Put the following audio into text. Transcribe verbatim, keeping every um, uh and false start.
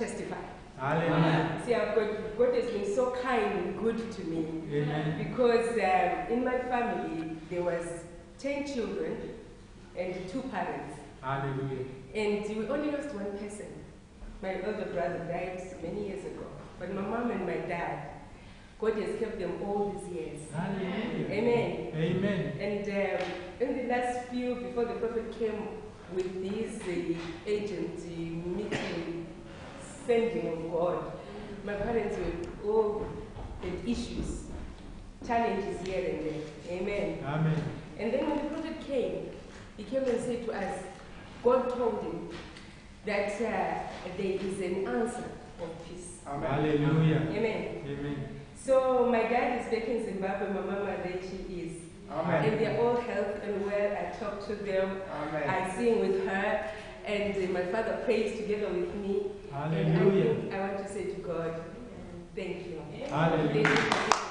testify. Hallelujah. See, I've got, God has been so kind and good to me. Amen. Because um, in my family, there was ten children and two parents. Hallelujah. And we only lost one person. My elder brother died many years ago. But my mom and my dad, God has kept them all these years. Hallelujah. Amen. Amen. And um, in the last few, before the prophet came with these uh, agent uh, meeting, sending of God, my parents were all had issues, challenges here and there. Amen. Amen. And then when the prophet came, he came and said to us, God told him that uh, there is an answer of peace. Amen. Hallelujah. Amen. Amen. So my dad is back in Zimbabwe, my mama there she is. Amen. And they're all healthy and well. I talk to them, Amen. I sing with her, and uh, my father prays together with me. Hallelujah. And I, think I want to say to God, thank you. Hallelujah. Thank you.